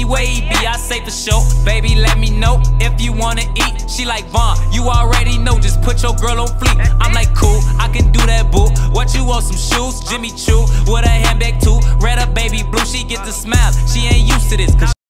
where he be, I say for sure. Baby, let me know if you wanna eat. She like, Vaughn, you already know, just put your girl on fleek. I'm like, cool, I can do that, boo. What you want, some shoes? Jimmy Choo with a handbag too. Red up, baby blue, she get the smile. She ain't used to this, 'cause